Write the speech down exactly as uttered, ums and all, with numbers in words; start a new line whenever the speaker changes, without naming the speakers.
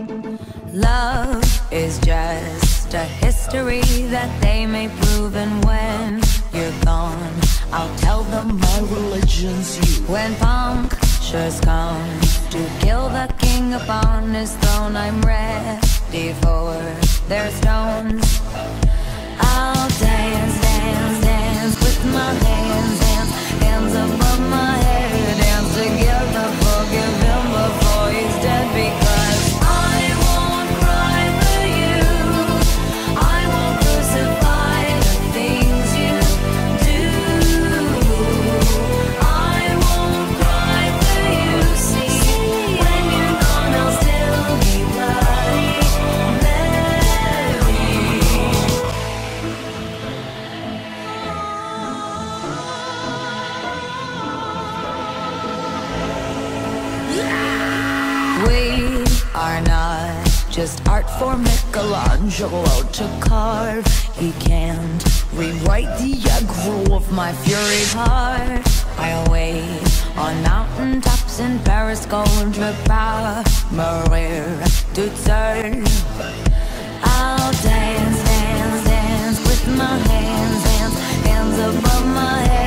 Love is just a history that they may prove, and when you're gone, I'll tell them my religion's you. When punctures come to kill the king upon his throne, I'm ready for their stones. I'll dance, dance, dance with my hands, hands, hands above my head. Dance together, forgive him before he's dead, because I won't cry for you. I won't crucify the things you do. I won't cry for you, see. When you're gone, I'll still be bloody Mary. We are not just art for Michelangelo to carve. He can't rewrite the aggro of my fury heart. I wait on mountaintops in Paris, contre pas mourir toute seule. I'll dance, dance, dance with my hands, hands, hands above my head.